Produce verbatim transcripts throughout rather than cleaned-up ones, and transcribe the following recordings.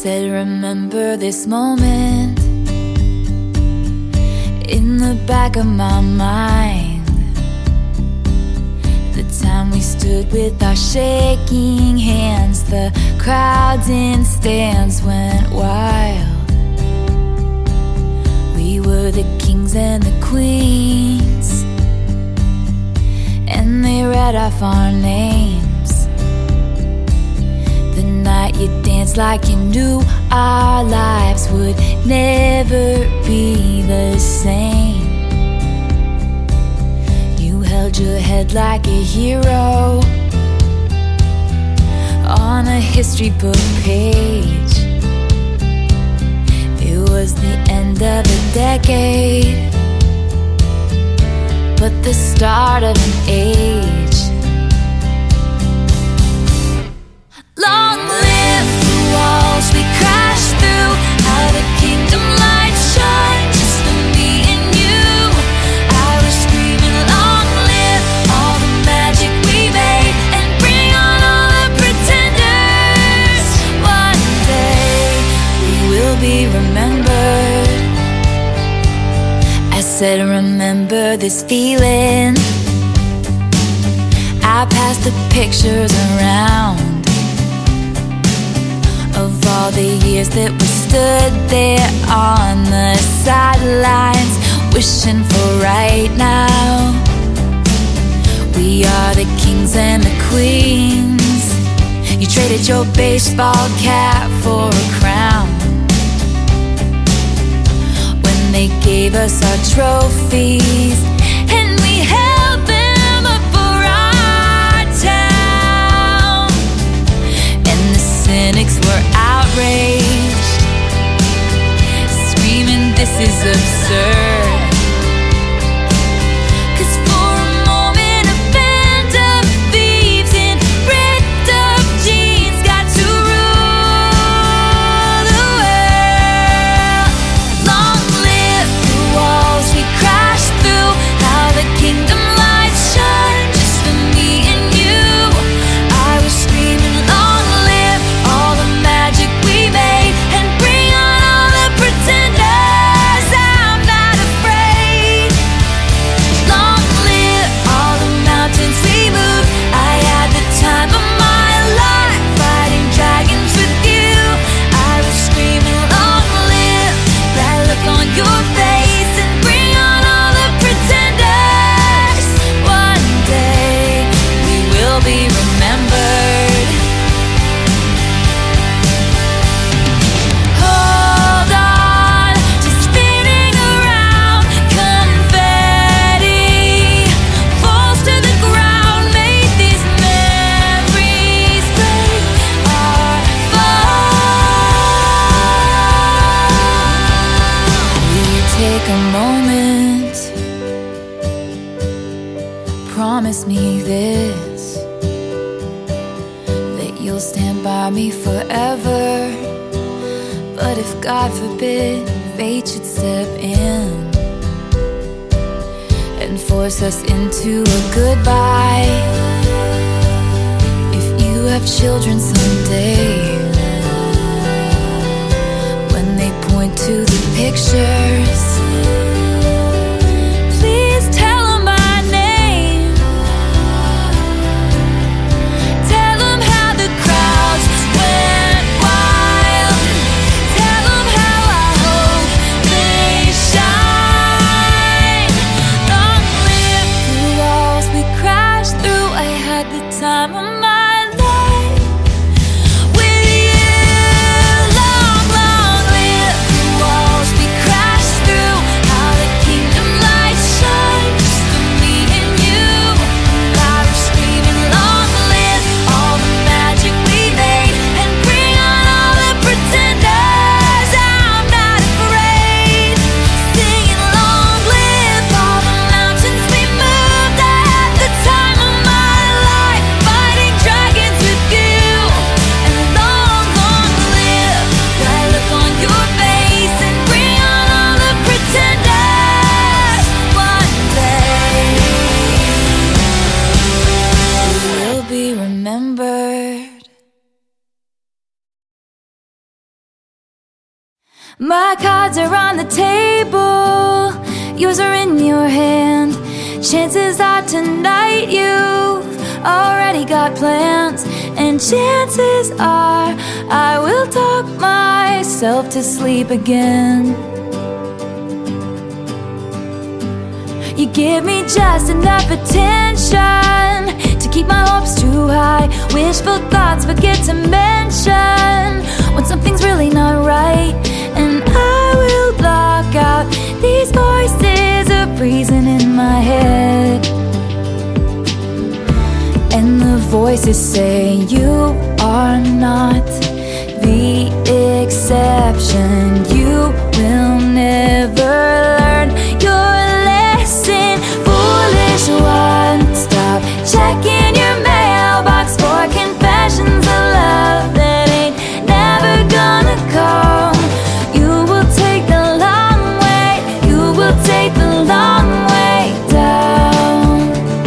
said, remember this moment in the back of my mind. The time we stood with our shaking hands, the crowds in stands went wild. We were the kings and the queens, and they read off our names. The night you danced like you knew our lives would never be the same. You held your head like a hero on a history book page. It was the end of a decade, but the start of an age. Long live the walls we crashed through, how the kingdom lights shine just for me and you. I was screaming, long live all the magic we made, and bring on all the pretenders. One day we will be remembered. I said, remember this feeling. I passed the pictures around of all the years that we stood there on the sidelines, wishing for right now. We are the kings and the queens. You traded your baseball cap for a crown when they gave us our trophies, and we held them up for our town. And the cynics were outraged, screaming, this is absurd. 'Cause for a moment a band of thieves in ripped up jeans got to rule the world. Long live the walls we crashed through, how the kingdom lights shine just for me and you. I was screaming, long live all the magic we made, and bring on all the pretenders. I'm not afraid. Long live all the mountains we moved. I had the time of my life fighting dragons with you. I was screaming, long live that look on your face, and bring on all the pretenders. One day we will be remembered. Hold on to spinning around, confetti falls to the ground. Made these memories break our fall. Will you take a moment? Promise me this, that you'll stand by me forever. But if God forbid fate should step in and force us into a goodbye, if you have children someday, when they point to the pictures, please tell them my name. Tell them how the crowds went wild. Tell them how I hope they shine. Long live the walls we crashed through. I had the time of my life with you. Long, long live the walls we crashed through. My cards are on the table, yours are in your hand. Chances are tonight you've already got plans, and chances are I will talk myself to sleep again. You give me just enough attention to keep my hopes too high. Wishful thoughts forget to mention when something's really not right. And I will block out these voices of reason in my head. And the voices say you are not the exception. You will never learn your lesson. Foolish one, stop checking your mailbox for confessions of love that ain't never gonna come. You will take the long way, you will take the long way down.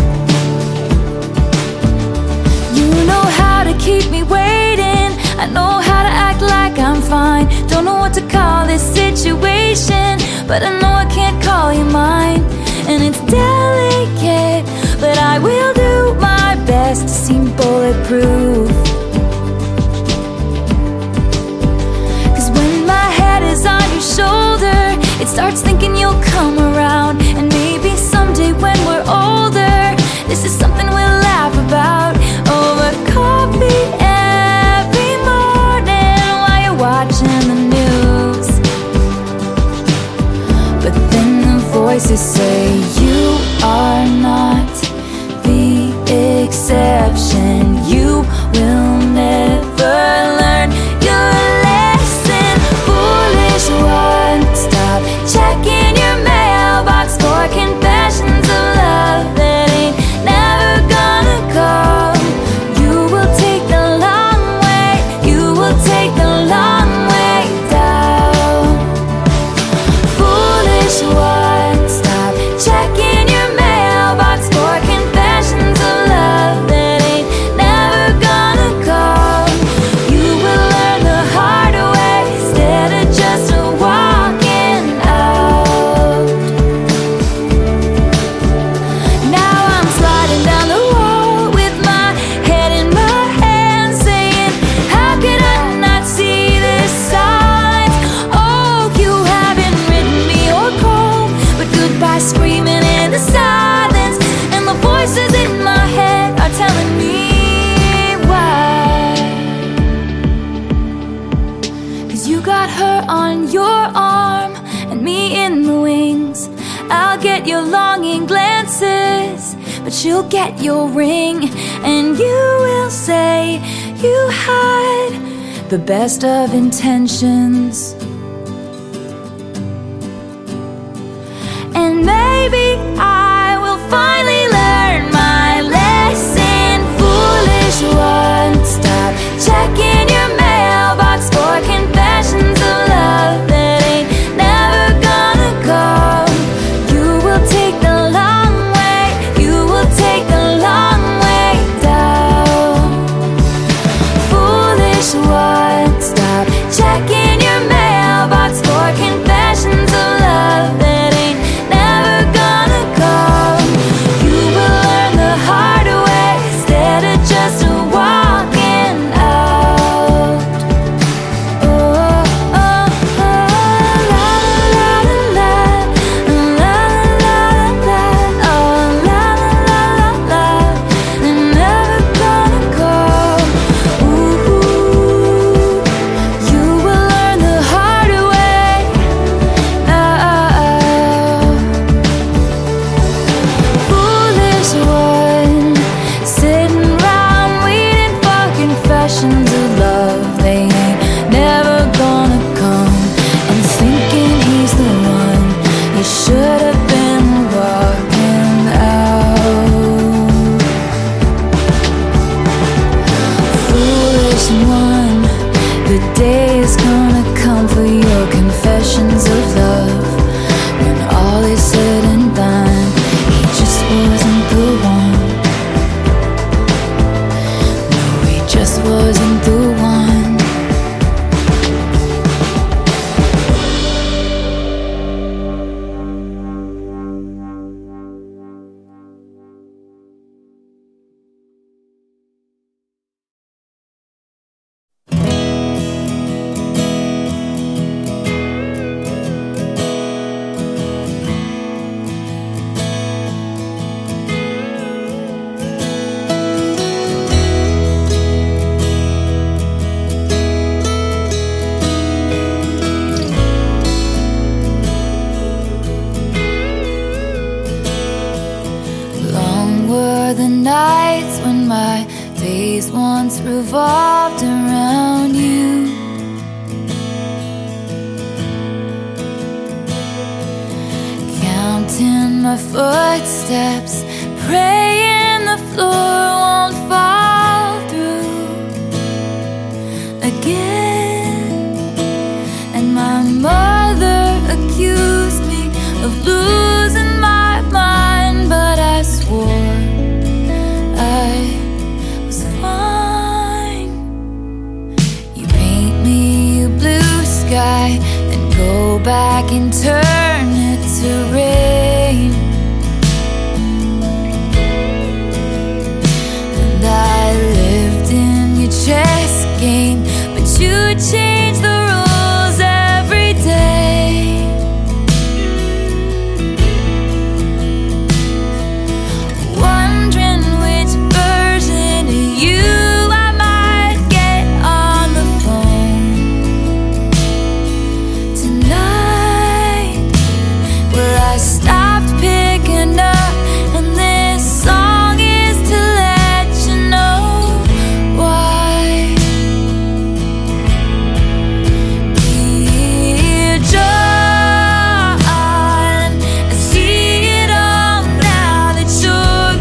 You know how to keep me waiting, I know how to act like I'm fine. Don't know what to call this situation, but I know I can't call you mine. And it's delicate, but I will do my best to seem bulletproof. Cause when my head is on your shoulder, it starts thinking you'll come around. And maybe someday when we're older, this is something we'll laugh about over coffee every morning while you're watching the news. But then the voices say you are not the exception. You will never learn your lesson. Foolish one, stop checking your mailbox for confessions of love that ain't never gonna come. You will take the long way, you will take the long way down. Foolish one, stop checking your mailbox for confessions of love that ain't never gonna come. You will learn the hard way instead of just walking out. Now I'm sliding down the wall with my head in my hands, saying, how could I not see the signs? Oh, you haven't written me or called, but goodbye screaming in the silence. And the voices in my head are telling me why. Cause you got her on your arm and me in the wings. I'll get your longing glances, but she'll get your ring. And you will say you had the best of intentions. And maybe I will finally learn my lesson. Foolish one, stop checking your mailbox for confessions of love that ain't never gonna come. You will take the long way, you will take the long way down. Foolish one, stop checking your mailbox for confessions of love that ain't never gonna come. revolved around you. Counting my footsteps, praying the floor won't fall through again. And my mother accused me of losing my mind, but I swore I was fine. You paint me a blue sky, then go back and turn it to rain. And I lived in your chess game, but you changed the rules every day. Wondering which version of you I might get on the phone tonight. Well, I stopped picking up, and this song is to let you know why. Dear John, I see it all now that you're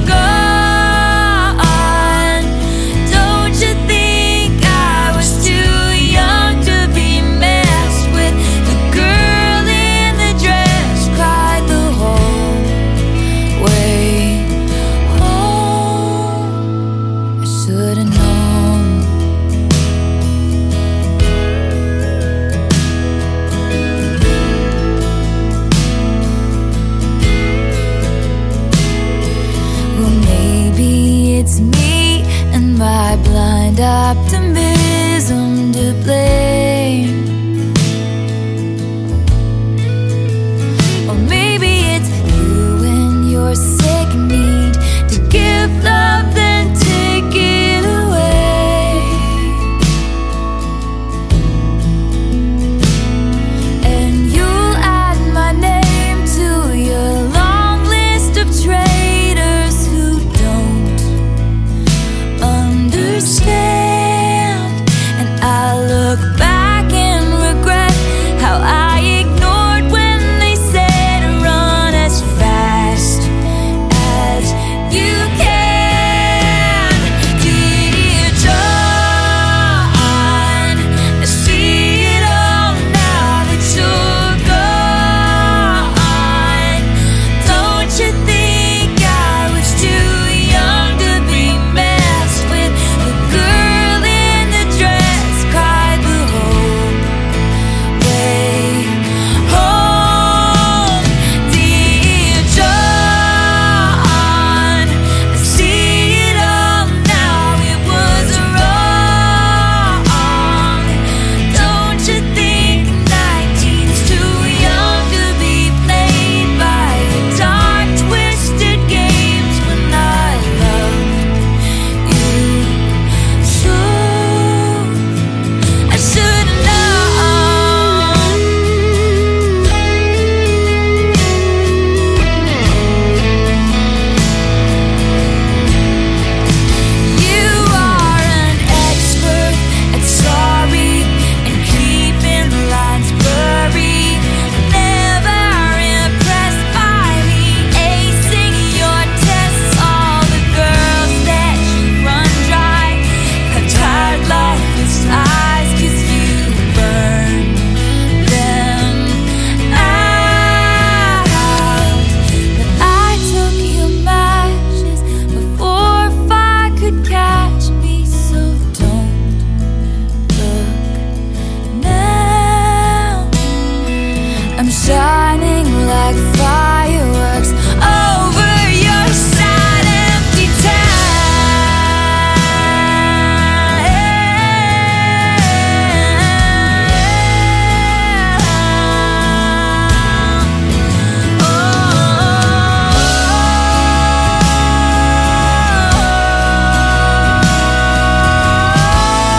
gone. Don't you think I was too young to be messed with? The girl in the dress cried the whole way home. I should've known. Well, maybe it's me and my blind optimism to blame. Or maybe it's you and your sick need to give love, then take it away. And you'll add my name to your long list of traitors who don't understand. And I look back and regret how I ignored when they said run as fast as you can. Dear John, I see it all now that you're gone. Don't you think I was too young to be messed with? The girl in the dress cried the whole way home. Dear John, I see it all now, it was wrong. Don't you think nineteen's too young to be played by the dark, twisted games when I loved you so? I should've known. You are an expert at sorry and keeping the lines blurry. Never impressed by me acing your tests. All the girls that you run dry have tired, lifeless eyes, 'cause you burn them out. But I took your matches before fire could catch me, so don't look now. I'm shining like fireworks over your sad, empty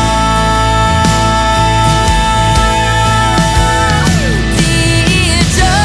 town. Dear John,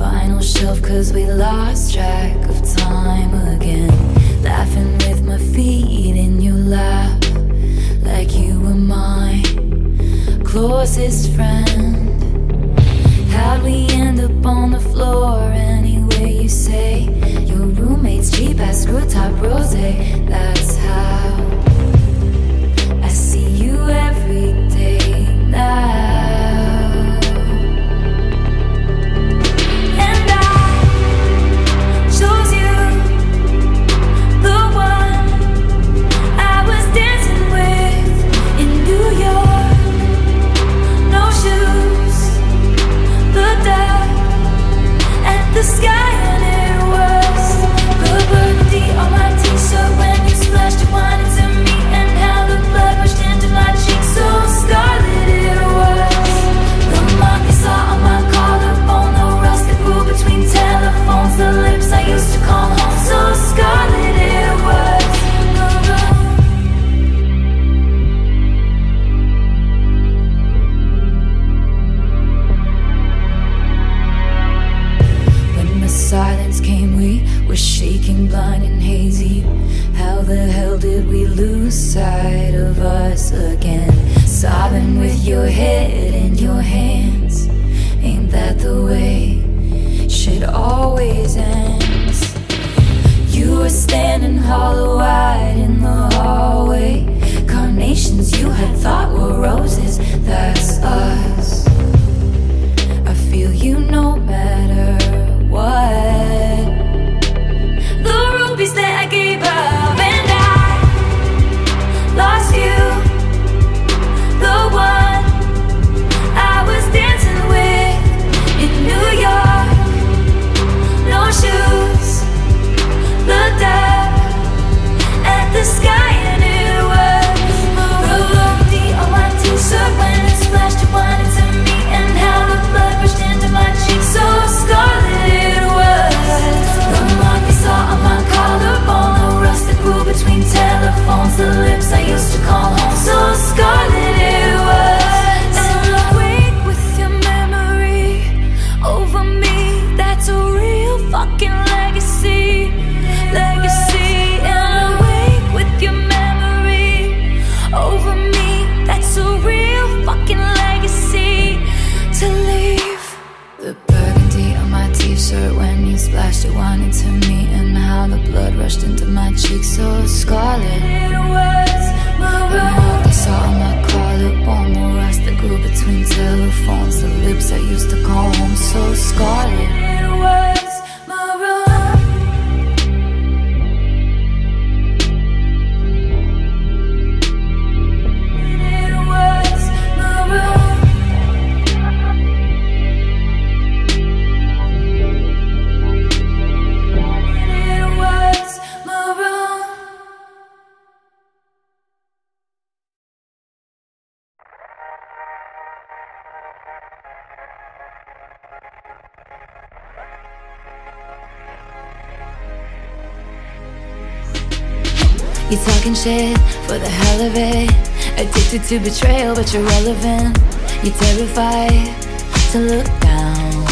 final shelf, cause we lost track of time again. Laughing with my feet in your lap, like you were my closest friend. How'd we end up on the floor anyway, you say? Your roommate's cheap ass screw top rosé. That's how I see you every day now. And I chose you, the one I was dancing with in New York. No shoes, the dark at the sky, and it was the burgundy on my t-shirt when you splashed your wine into me, and how the blood rushed into my cheeks, so scarlet it was. The mark you saw on my collarbone, the rust that grew between telephones, the lips I used to call home, so scarlet it was. Silence came, we were shaking, blind and hazy. How the hell did we lose sight of us again? Sobbing with your head in your hands. Ain't that the way shit always ends? You were standing hollow-eyed in the hallway. Carnations you had thought were roses, that's us. I feel you no matter what. The rubies that I gave up, and I lost you, the one I was dancing with in New York. No shoes, the dark at the sky, and it was the melody on my t-shirt when it splashed your wine into me, and how the blood rushed into my cheeks, so scarlet. On my collarbone, the rust that grew between telephones, the lips I used to call home, so scarlet it was. And awake with your memory over me, that's a real fucking legacy, legacy. And awake with your memory over me, that's a real fucking legacy. To leave the burgundy on my t-shirt when you splashed your wine into me, and how the blood rushed into my cheeks, so scarlet it was. The mark I saw on my collarbone, the rust that grew between telephones, the lips I used to call home, so scarlet it was. You're talking shit for the hell of it, addicted to betrayal but you're relevant. You're terrified to look down,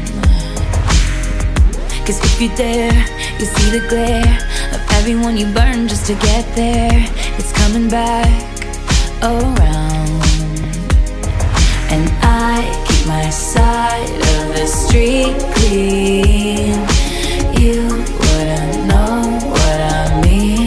cause if you dare, you see the glare of everyone you burn just to get there. It's coming back around, and I keep my side of the street clean. You wouldn't know what I mean.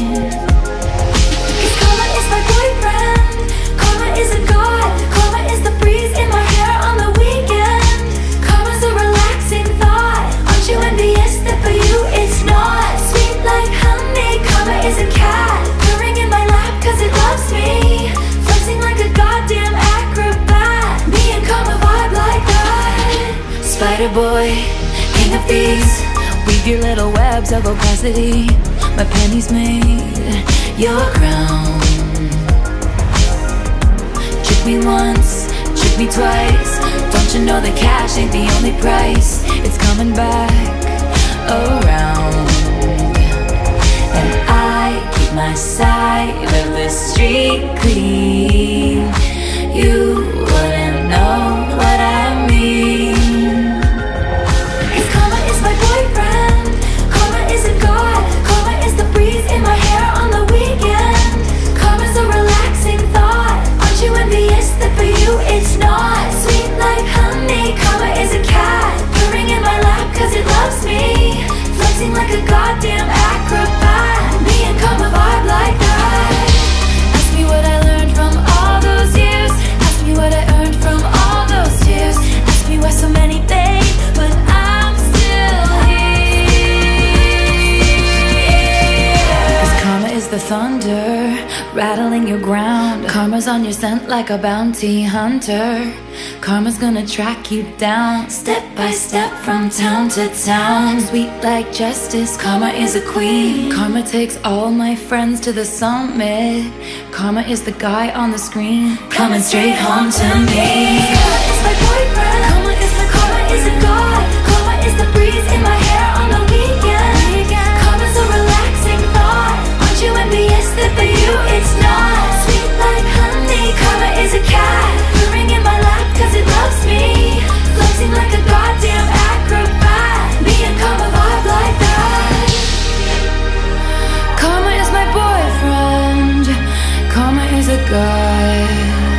Spider boy, king of thieves, weave your little webs of opacity. My pennies made your crown. Trick me once, trick me twice. Don't you know that cash ain't the only price? It's coming back around, and I keep my side of the street clean. You wouldn't know what I mean. thunder, rattling your ground. Karma's on your scent like a bounty hunter. Karma's gonna track you down, step by step from town to town. Sweet like justice, karma is a queen. Karma takes all my friends to the summit. Karma is the guy on the screen, coming straight home to me. Karma is my boyfriend. Karma is the karma is a god. Karma is the breeze in my hair on the weekend. Karma's a relaxing thought. Aren't you envious that for you it's not? Sweet like honey, karma is a cat, purring in my lap cause it loves me. Flexing like a goddamn acrobat. Me and karma vibe like that. Karma is my boyfriend. Karma is a god.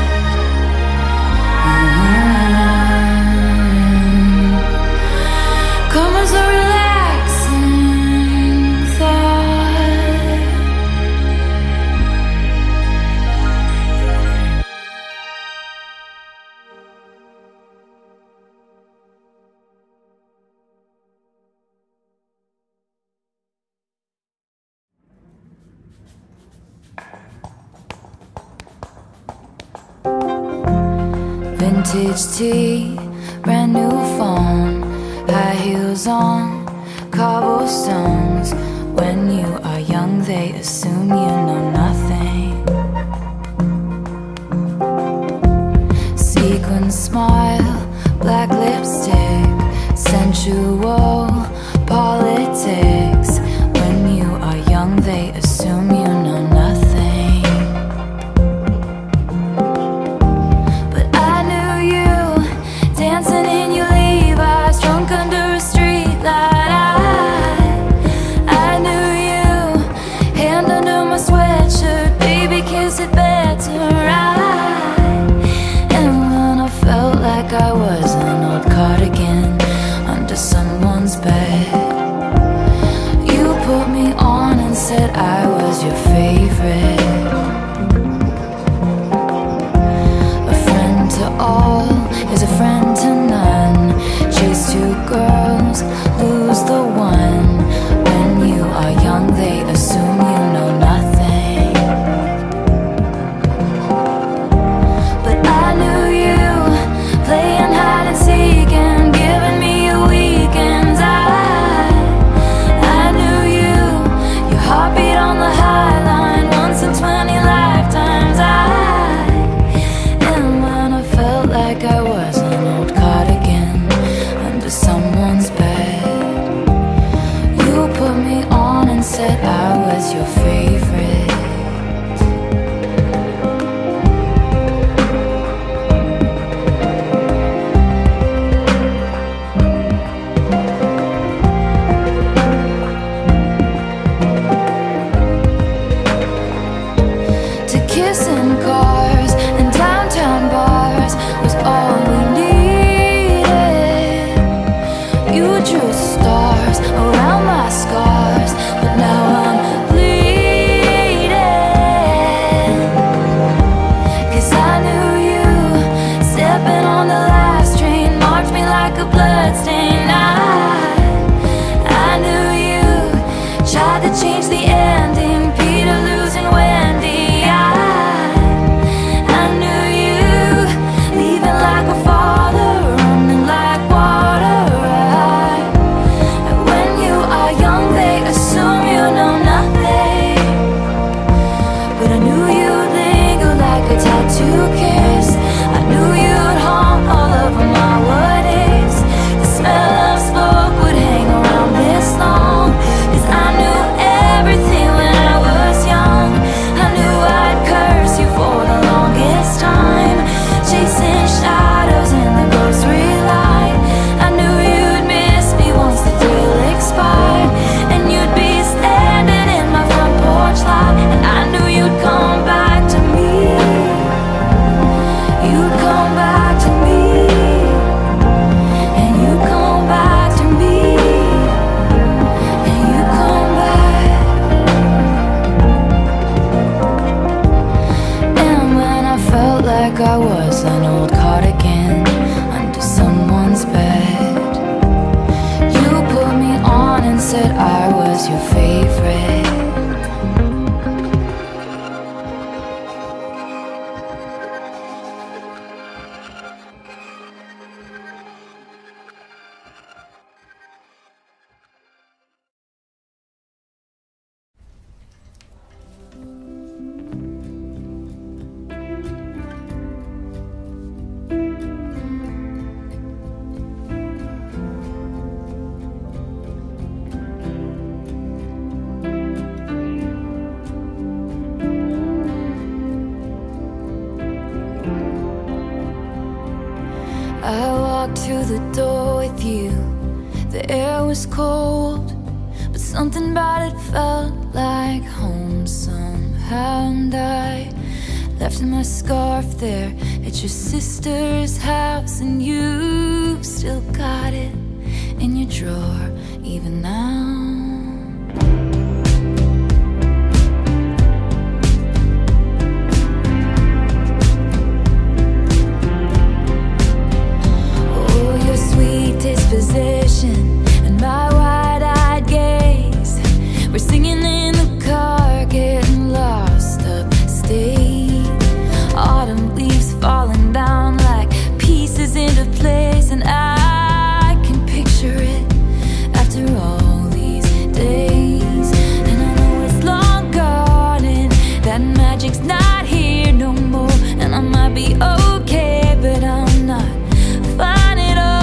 Karma's a relaxing thought. Vintage tea, brand new phone, high heels on cobblestones. When you are young, they assume you know nothing. Sequin smile, black lipstick, sensual politics. When you are young, they assume you know nothing. But I knew you, dancing in your Levi's, drunk under a street light. I, I knew you, hand under my sweatshirt, baby kiss it better. I, and when I felt like I was an old cardigan under someone's bed, you put me on and said I was your favorite. A friend to all is a friend to none. Chase two girls, lose the one. When you are young, they assume you know nothing. But I knew you, playing hide and seek and giving me your weekends. I, I knew you, your heartbeat on the high line, once in twenty lifetimes. I, and when I felt like I was an old cardigan under someone's bed, you put me on and said I was your favorite. To kiss in cars and downtown bars was all we needed. You drew stars around my scars, but now I'm bleeding. Cause I knew you, stepping on the last train, marked me like a bloodstain. I, I knew you, tried to change the ending, Peter losing Wendy. I, I knew you, leaving like a father, running like water. I, and when you are young, they assume you know nothing. But I knew you'd linger like a tattoo kiss. I knew you'd haunt all over my what ifs. The smell of smoke would hang around this long. Cause I knew everything when I was young. I knew I'd curse you for the longest time, chasing shadows in the grocery line. I knew you'd miss me once the thrill expired, and you'd be standing in my front porch light. And I knew you'd come back to me. You'd come back to me. And you come back to me. And you come back. And when I felt like I was an old cardigan under someone's bed, you put me on and said I was your favorite. through the door with you. The air was cold, but something about it felt like home somehow. And I left my scarf there at your sister's house, and you've still got it in your drawer even now. Disposition and my wide-eyed gaze, we're singing in the car, getting lost upstate. Autumn leaves falling down like pieces into place, and I can picture it after all these days. And I know it's long gone and that magic's not here no more, and I might be okay, but I'm not fine at all.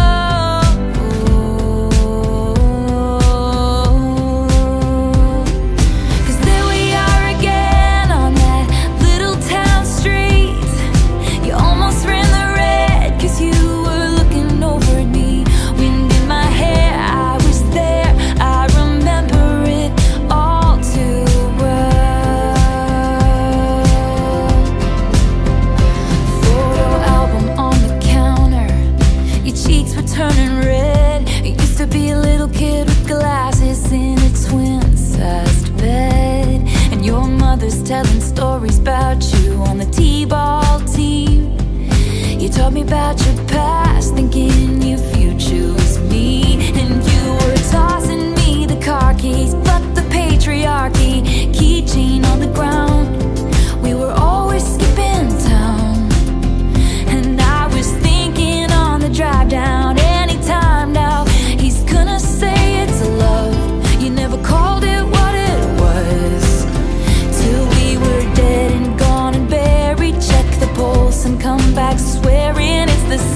Turning red. You used to be a little kid with glasses in a twin-sized bed, and your mother's telling stories about you on the T-ball team. You told me about your past, thinking your future was me, and you were tossing me the car keys, but the patriarchy, keychain on the ground. We were always skipping town, and I was thinking on the drive down, anytime now he's gonna say it's love. You never called it what it was till we were dead and gone and buried. Check the pulse and come back swearing it's the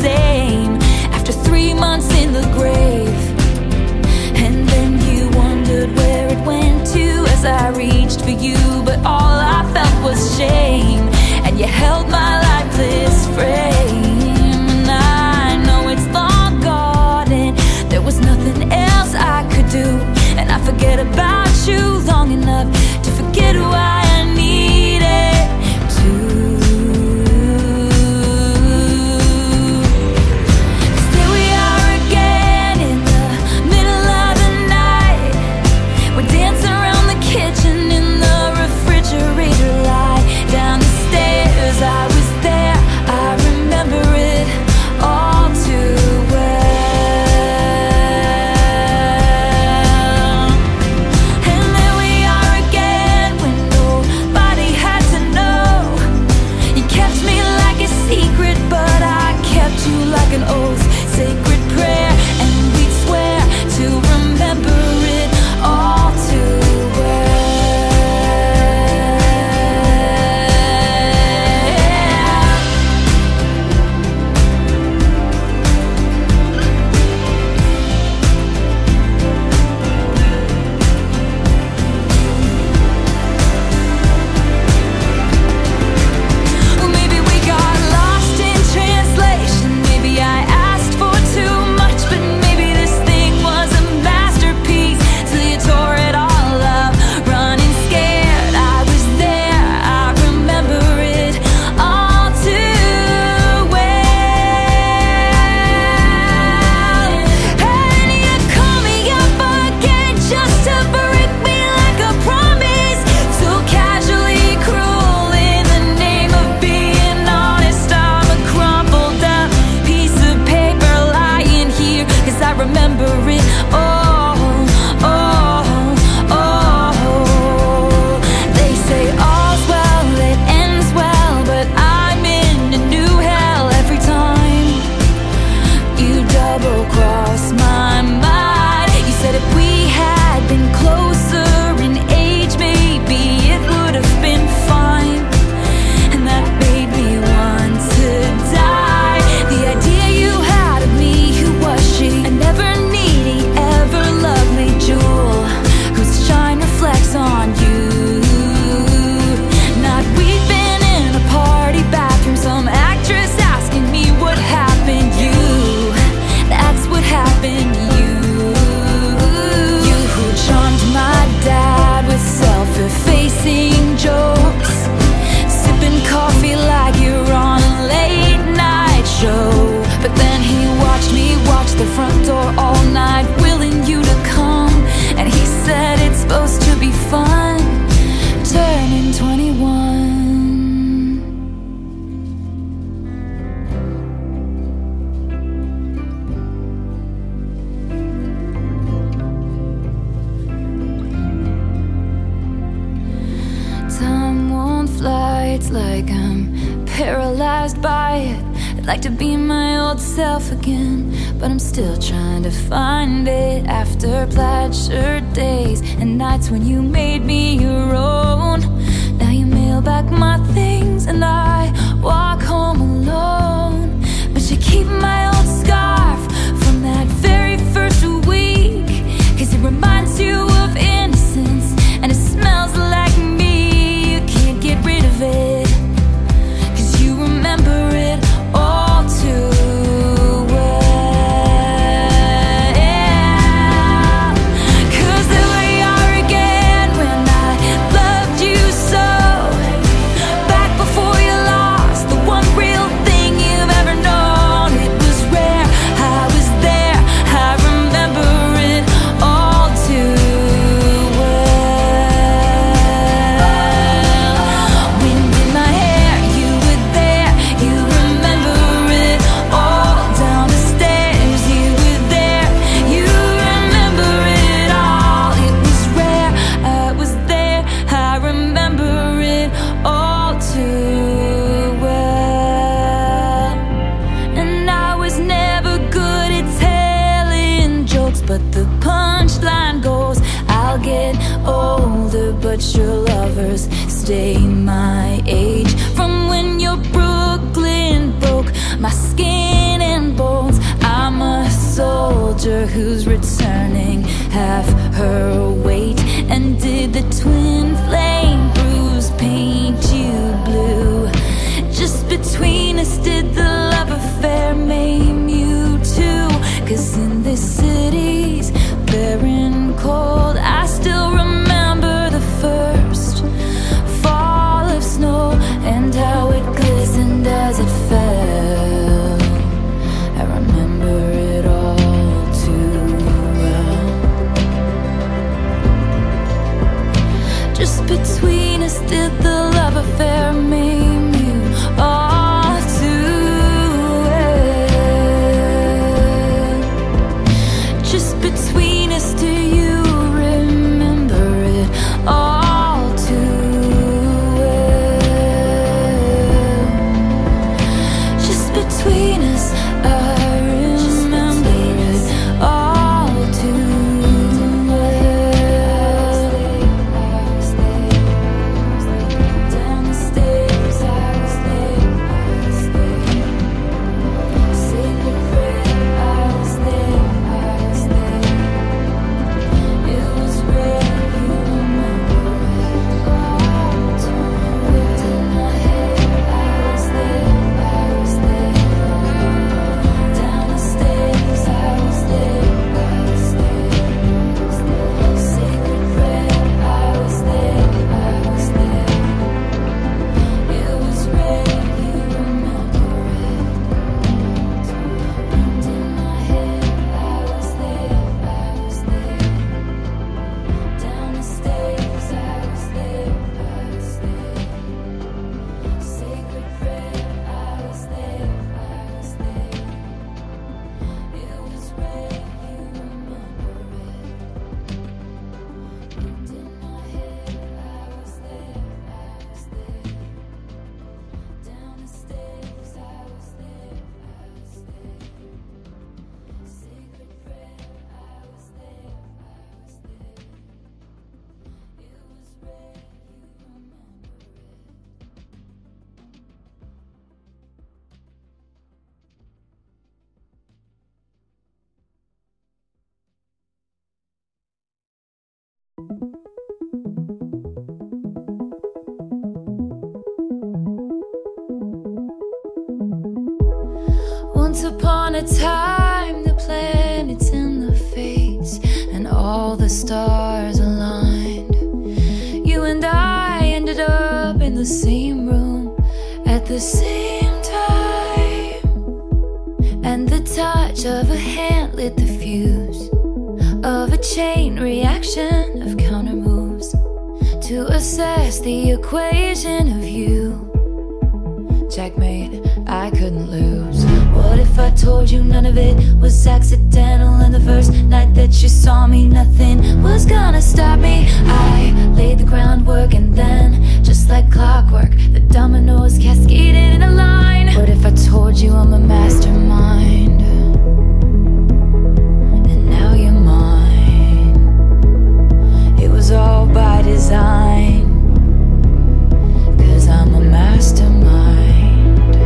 like to be my old self again, but I'm still trying to find it. After plaid shirt days and nights when you made me your own, now you mail back my things and I walk home alone. But you keep my old scarf from that very first week, 'cause it reminds you of innocence and it smells like me. You can't get rid of it, 'cause you remember it all too well. Yeah. 'Cause there we are again when I loved you so, back before you lost the one real thing you've ever known. It was rare, I was there, I remember it all too well. Wind in my hair, you were there, you remember it all. Down the stairs, you were there, you remember it all. It was rare, I was there, I remember it all too well. And I was never good at telling jokes, but the punchline goes, I'll get older, but your lovers stay my age. From when your Brooklyn broke my skin and bones, I'm a soldier who's returning half her weight. And did the twin flame bruise paint you blue? Just between us, did the love affair maim you too? 'Cause in this city's barren cold, I still remember the first fall of snow and how it glistened as it fell. I remember it all too well. Just between us, did the love affair maim you all too well? Just between us, do you remember it all too well? Just between us, I remember it all too well. Down the stairs, I was there, I was there. Sacred prayer, I was there, I was there. It was rare, you remember it all too well. In my head, I was there, I was there. Down the stairs, I was there, I was there. Sacred prayer, I was there, I was there. It was rare, you remember it. And in my head, I was there, I was there. Down the stairs, I was there, I was there. Sacred prayer, I was there, I was there. It was rare, you remember it. And in my head, I was there, I was there. Down the stairs, I was there, I was there. Sacred prayer, I was there, I was there. It was rare, you remember Once upon a time, the planets and the fates and all the stars aligned. You and I ended up in the same room at the same time, and the touch of a hand lit the fuse of a chain reaction of counter moves to assess the equation of you. Checkmate, I couldn't lose. What if I told you none of it was accidental, and the first night that you saw me, nothing was gonna stop me? I laid the groundwork, and then, just like clockwork, the dominoes cascaded in a line. What if if I told you I'm a mastermind, and now you're mine? It was all by design, 'cause I'm a mastermind.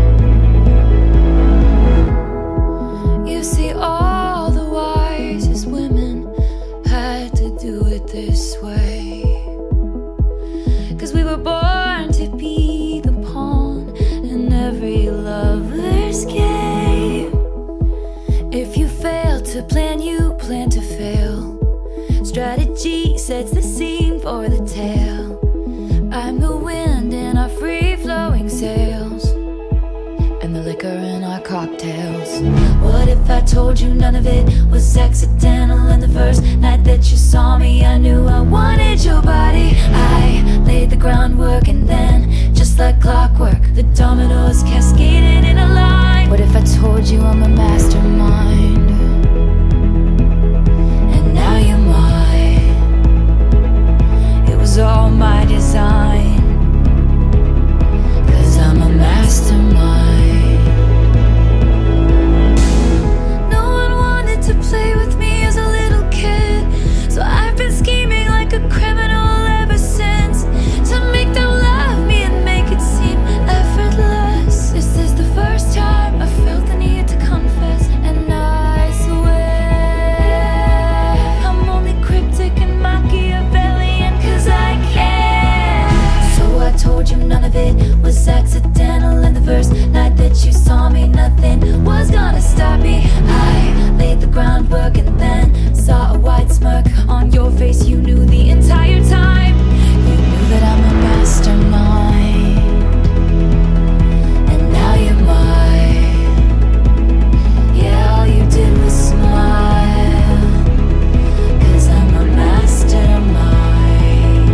You see, all the wisest women had to do it this way, 'cause we were born to be the pawn in every lover's game. If you fail to plan, you plan to fail. Strategy sets the scene for the tale. I'm the wind in our free-flowing sails, and the liquor in our cocktails. What if I told you none of it was accidental? And the first night that you saw me, I knew I wanted your body. I laid the groundwork, and then, just like clockwork, the dominoes cascaded in a line. What if I told you I'm a mastermind, and now you're mine? It was all my design, 'cause I'm a mastermind. No one wanted to play with me as a little kid, so I've been scheming like a criminal ever since, to make them love me and make it seem effortless. This is the first time I felt the need to confess, and I swear I'm only cryptic and Machiavellian 'cause I can. So I told you none of it was accidental, and the first night that you saw me, nothing was gonna stop me. I laid the groundwork, and then saw a wide smirk on your face. You knew the entire time, you knew that I'm a mastermind, and now you're mine. Yeah, all you did was smile, 'cause I'm a mastermind.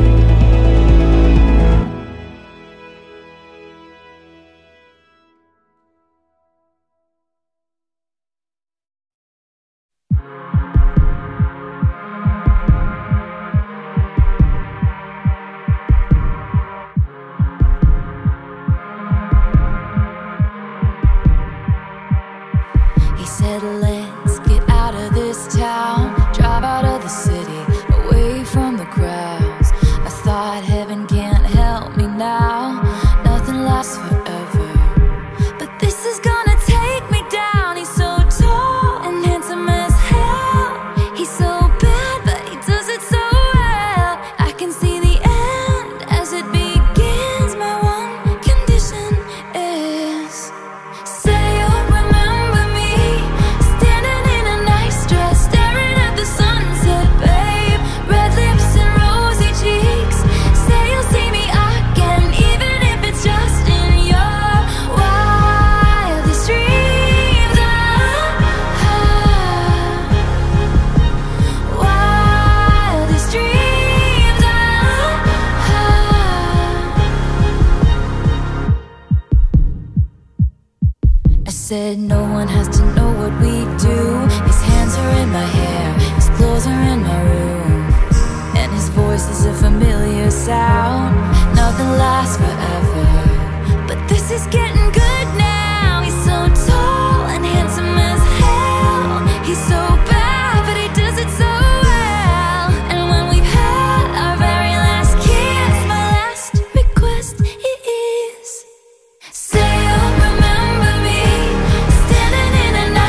He said, let's get out of this town, drive out of the city, away from the crowds. I thought heaven can't help me now, nothing lasts forever, but this is gonna take me down. He's so tall and handsome as hell. He's so bad, but he does it so well. I can see the end as it begins. My one condition is, say you'll remember me, standing in a nice dress, staring at the sunset, babe. Red lips and rosy cheeks. Say you'll see me again, even if it's just in your wildest dreams. Ah, ah, wildest dreams. Ah, ah. I said no one has to know what we do. His hands are in my hair, his clothes are in my room, and his voice is a familiar sound. Nothing lasts forever, but this is getting good now. He's so tall and handsome as hell. He's so bad, but he does it so well. And when we've had our very last kiss, my last request is, say you'll remember me, standing in a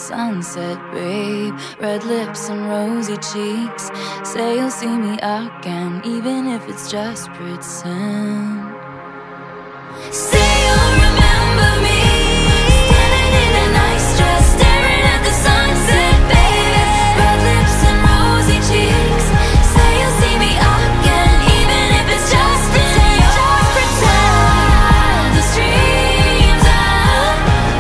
sunset, babe. Red lips and rosy cheeks. Say you'll see me again, even if it's just pretend. Say you'll remember me, standing in a nice dress, staring at the sunset, baby. Red lips and rosy cheeks. Say you'll see me again, even if it's just pretend. Just pretend. The streams are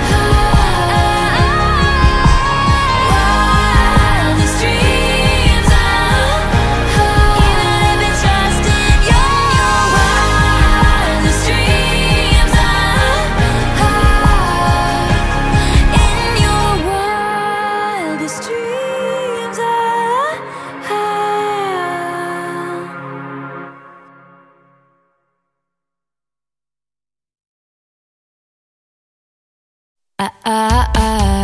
wild. The streams are even if it's just your wild. The streams are in your wildest dreams are I, I, I.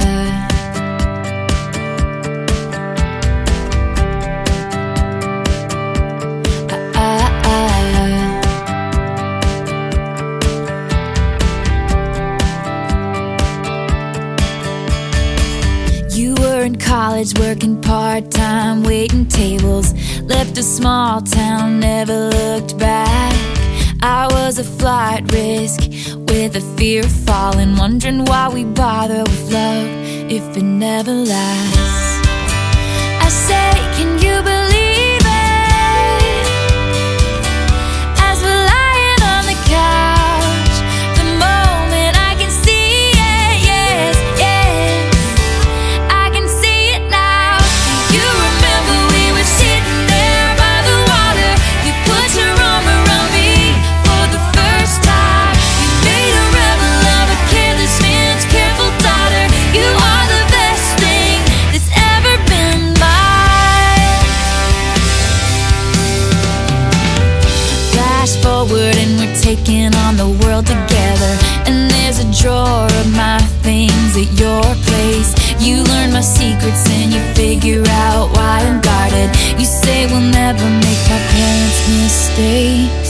You were in college working part-time, waiting tables. Left a small town, never looked back. I was a flight risk with a fear of falling, wondering why we bother with love if it never lasts. I say, can you believe it? As we're lying on the couch, the moment I can see it, yes, yes, I can see it now. You remember we were sitting there by the water. You put your arm around me for the first time. You made a rebel of a careless man's careful daughter. You are the best thing that's ever been mine. Flash forward and we're taking on the world together. And there's a drawer of my things at your place. You learn my secrets and you figure out why I'm guarded. You say we'll never make my parents' mistakes.